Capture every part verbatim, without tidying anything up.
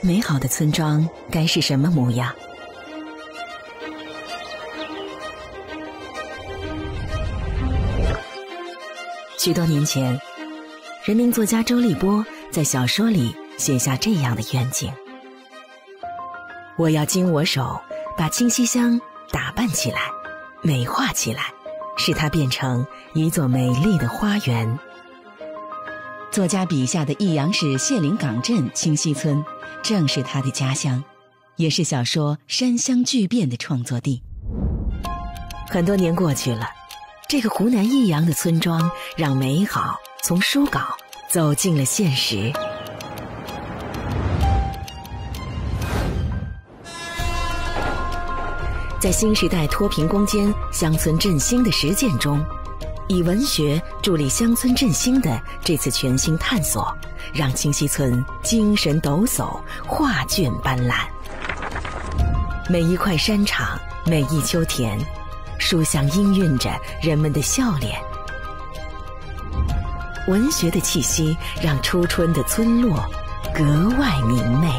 美好的村庄该是什么模样？许多年前，人民作家周立波在小说里写下这样的愿景：我要经我手把清溪乡打扮起来，美化起来，使它变成一座美丽的花园。作家笔下的益阳市谢林岗镇清溪村，正是他的家乡，也是小说《山乡巨变》的创作地。很多年过去了，这个湖南益阳的村庄让美好从书稿走进了现实。在新时代脱贫攻坚、乡村振兴的实践中，以文学助力乡村振兴的这次全新探索，让清溪村精神抖擞，画卷斑斓。每一块山场，每一秋田，书香氤氲着人们的笑脸。文学的气息让初春的村落格外明媚。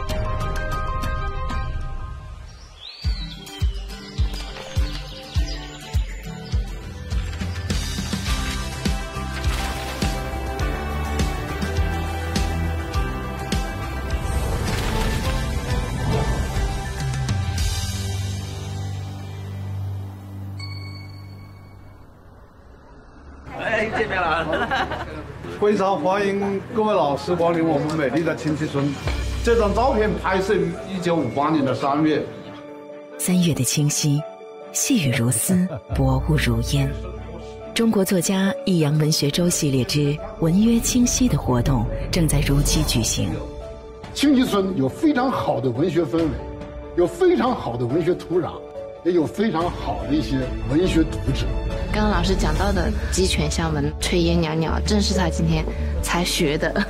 哎，见面了！ 非常欢迎各位老师光临我们美丽的清溪村。这张照片拍摄于一九五八年的三月。 三月的清溪，细雨如丝，薄雾如烟。中国作家益阳文学周系列之文约清溪的活动正在如期举行。 清溪村有非常好的文学氛围，有非常好的文学土壤，也有非常好的一些文学读者。 刚刚老师讲到的鸡犬相闻、炊烟袅袅，正是他今天才学的。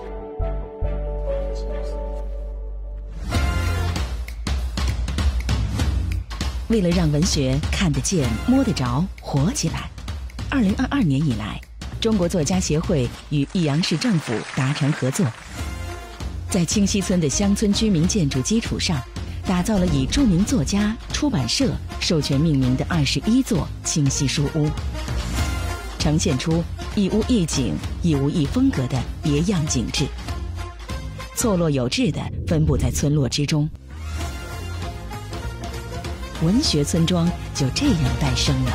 为了让文学看得见、摸得着、活起来，二零二二年以来，中国作家协会与益阳市政府达成合作，在清溪村的乡村居民建筑基础上，打造了以著名作家、出版社授权命名的二十一座清溪书屋，呈现出一屋一景、一屋一风格的别样景致，错落有致地分布在村落之中。文学村庄就这样诞生了。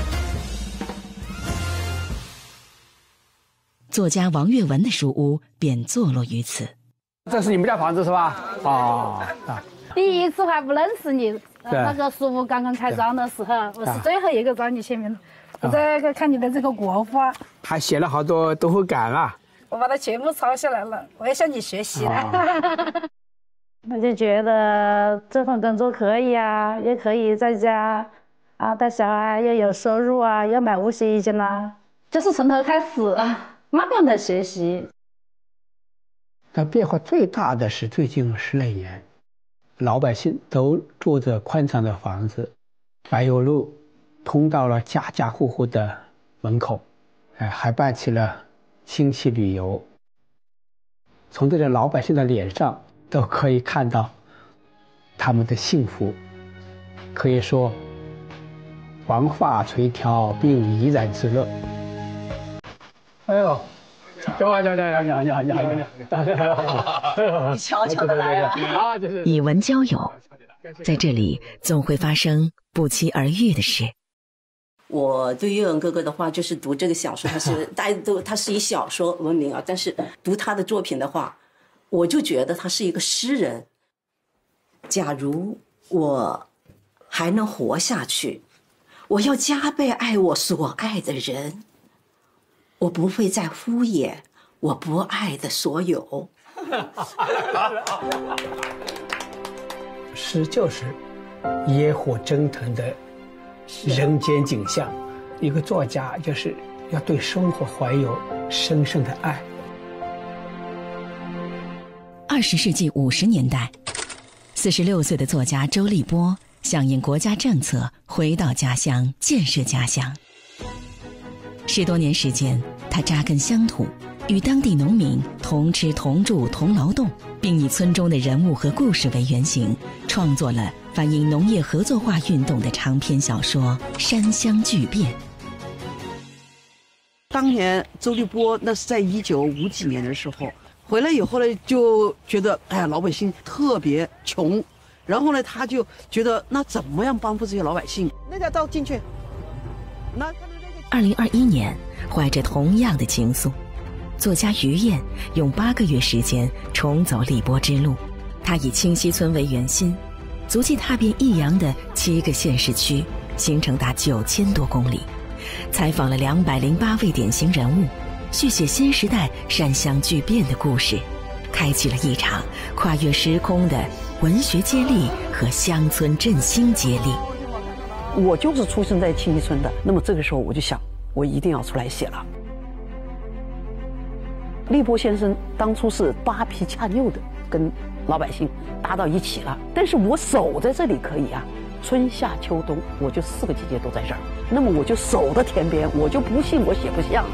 作家王月文的书屋便坐落于此。 这是你们家房子是吧？啊啊！ 第一次还不认识你，那个书屋刚刚开张的时候，我是最后一个找你签名的。我在看你的这个国画， 还写了好多读后感啊。 我把它全部抄下来了，我也向你学习了。 啊我就觉得这份工作可以啊，也可以在家啊带小孩，又有收入啊，又买无洗衣机啦，就是从头开始啊，慢慢的学习。 它变化最大的是最近十来年，老百姓都住着宽敞的房子，柏油路通到了家家户户的门口，哎，还办起了亲戚旅游。从这些老百姓的脸上都可以看到他们的幸福，可以说黄发垂髫并怡然自乐。哎呦，你好，你好，你好，你好，你好，你好，你好， 你悄悄的来啊！ 以文交友，在这里总会发生不期而遇的事。 我对岳文哥哥的话，就是读这个小说，他是大家都他是以小说闻名啊，但是读他的作品的话，我就觉得他是一个诗人。假如我还能活下去，我要加倍爱我所爱的人，我不会再敷衍我不爱的所有。 诗就是野火蒸腾的人间景象，一个作家就是要对生活怀有深深的爱。 二十世纪五十年代，四十六岁的作家周立波响应国家政策，回到家乡建设家乡。十多年时间，他扎根乡土，与当地农民同吃同住同劳动， 并以村中的人物和故事为原型，创作了反映农业合作化运动的长篇小说《山乡巨变》。 当年周立波那是在一九五几年的时候回来以后呢，就觉得哎呀老百姓特别穷，然后呢他就觉得那怎么样帮助这些老百姓？那条道进去。那二零二一年，怀着同样的情愫，作家于燕用八个月时间重走荔波之路。他以清溪村为圆心，足迹踏遍益阳的七个县市区，行程达九千多公里，采访了两百零八位典型人物，续写新时代山乡巨变的故事，开启了一场跨越时空的文学接力和乡村振兴接力。 我就是出生在清溪村的，那么这个时候我就想，我一定要出来写了。立波先生当初是八皮恰六的跟老百姓搭到一起了，但是我守在这里可以啊，春夏秋冬我就四个季节都在这儿，那么我就守着田边，我就不信我写不像。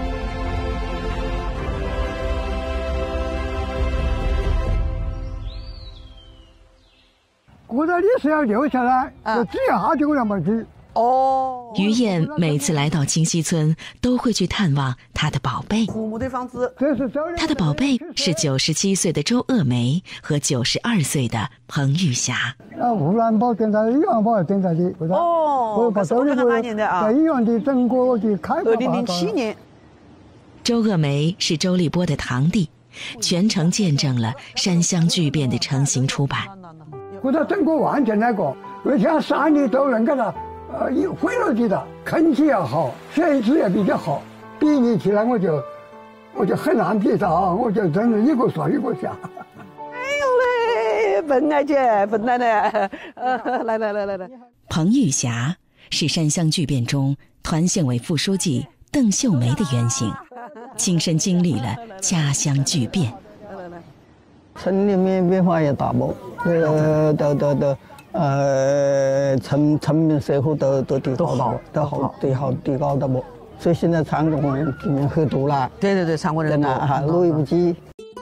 古代历史要留下来，就只有好几个人没去。 哦， 于燕每次来到清溪村，都会去探望他的宝贝。 父母的房子， 他的宝贝是九十七岁的周鄂梅和九十二岁的彭玉霞。 啊，湖南宝电台、益阳宝电台的， 哦， 我把周立波年的啊， 在益阳的整个的开发。 二零零七年， 周鄂梅是周立波的堂弟，全程见证了山乡巨变的成型出版。 或者整个完全那个，而且山里都能给它呃一回落地的，空气也好，水质也比较好，比拟起来我就我就很难比较，我就真的一个说一个像。 哎呦嘞，笨爱姐，笨奶奶，呃，来来来来来。 彭玉霞是山乡巨变中团县委副书记邓秀梅的原型，亲身经历了家乡巨变。 村里面变化也大不，呃，都都都，呃，村村民生活都都提高了，都好提好提高的不，所以现在参观里面很多了。 对对对，参观人多哈，络绎不绝。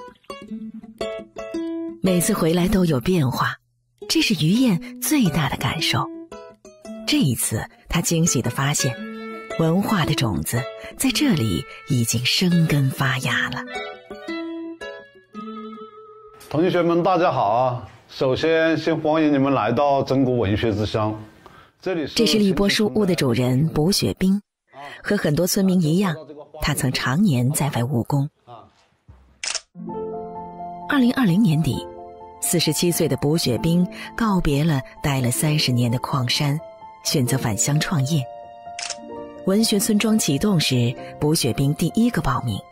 每次回来都有变化，这是于燕最大的感受。这一次，她惊喜地发现，文化的种子在这里已经生根发芽了。 同学们，大家好啊！首先，先欢迎你们来到中国文学之乡。这里是这是荔波书屋的主人卜雪冰，和很多村民一样，他曾常年在外务工。二零二零年底，四十七岁的卜雪冰告别了待了三十年的矿山，选择返乡创业。文学村庄启动时，卜雪冰第一个报名。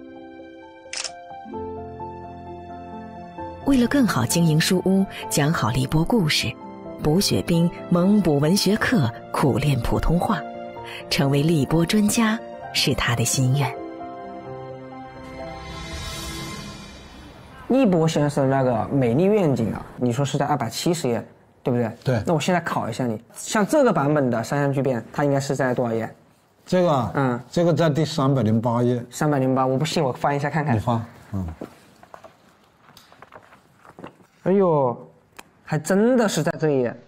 为了更好经营书屋，讲好荔波故事，卜雪冰猛补文学课，苦练普通话，成为荔波专家是他的心愿。 荔波先生那个《美丽愿景》啊，你说是在二百七十页，对不对？ 对。 那我现在考一下你，像这个版本的《山乡巨变》，它应该是在多少页？ 这个啊， 嗯， 这个在第三百零八页。 三百零八，我不信，我翻一下看看。 你翻，嗯。 哎呦，还真的是在这一页。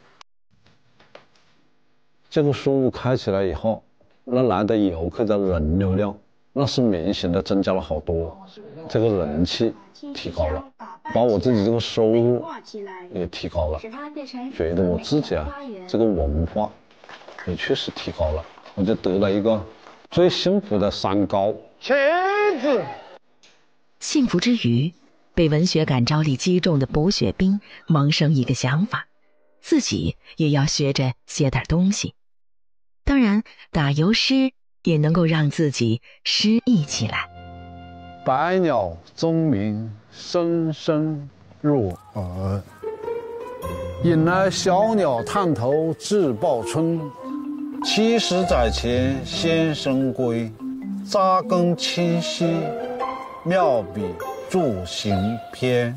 这个书屋开起来以后，那来的游客的人流量，那是明显的增加了好多，这个人气提高了，把我自己这个收入也提高了，觉得我自己啊，这个文化也确实提高了，我就得了一个最幸福的三高。茄子。 幸福之余，被文学感召力击中的卜雪冰萌生一个想法，自己也要学着写点东西。当然，打油诗也能够让自己诗意起来。 百鸟争鸣，声声入耳。引来小鸟探头自报春。 七十载前先生归，扎根清溪，妙笔著行篇。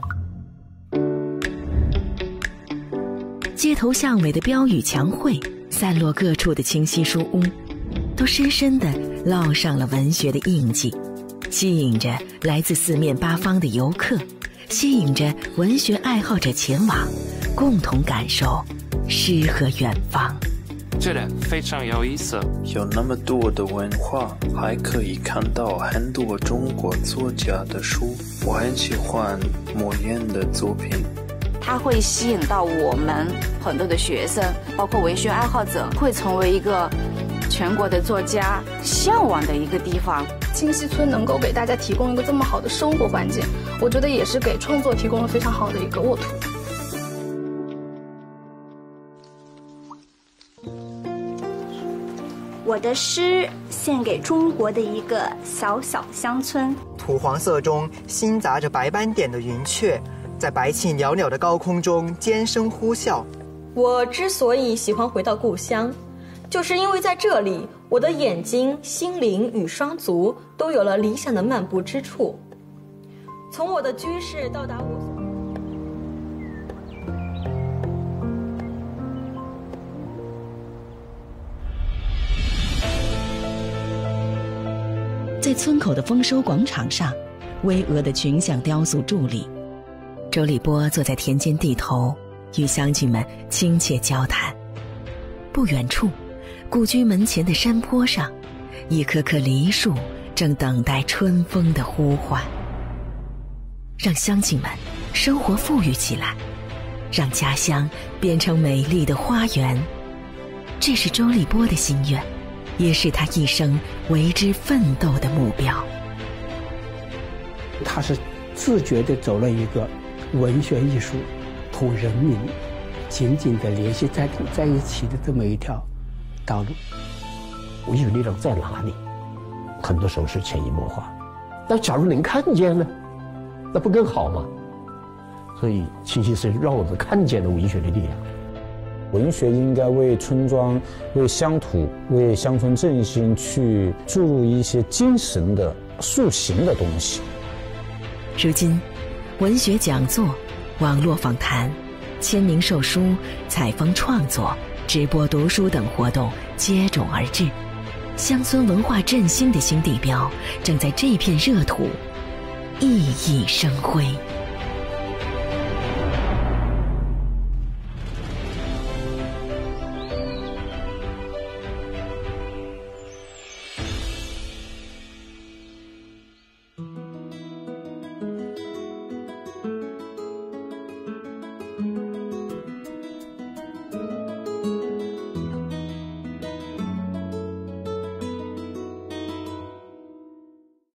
街头巷尾的标语墙绘，散落各处的清溪书屋，都深深地烙上了文学的印记，吸引着来自四面八方的游客， 吸引着文学爱好者前往，共同感受诗和远方。 这里非常有意思， 有那么多的文化，还可以看到很多中国作家的书。我很喜欢莫言的作品， 它会吸引到我们很多的学生，包括文学爱好者，会成为一个全国的作家向往的一个地方。 清溪村能够给大家提供一个这么好的生活环境，我觉得也是给创作提供了非常好的一个沃土。 我的诗献给中国的一个小小乡村。 土黄色中新杂着白斑点的云雀，在白气袅袅的高空中尖声呼啸。 我之所以喜欢回到故乡，就是因为在这里，我的眼睛、心灵与双足都有了理想的漫步之处。从我的居室到达我所。 在村口的丰收广场上，巍峨的群像雕塑伫立。周立波坐在田间地头，与乡亲们亲切交谈。不远处，故居门前的山坡上，一棵棵梨树正等待春风的呼唤。让乡亲们生活富裕起来，让家乡变成美丽的花园，这是周立波的心愿，也是他一生为之奋斗的目标。 他是自觉地走了一个文学艺术同人民紧紧地联系在在一起的这么一条道路。 文学力量在哪里？很多时候是潜移默化，但假如能看见呢，那不更好吗？所以清溪是让我们看见了文学的力量。 文学应该为村庄、为乡土、为乡村振兴去注入一些精神的塑形的东西。 如今，文学讲座、网络访谈、签名售书、采风创作、直播读书等活动接踵而至，乡村文化振兴的新地标正在这片热土熠熠生辉。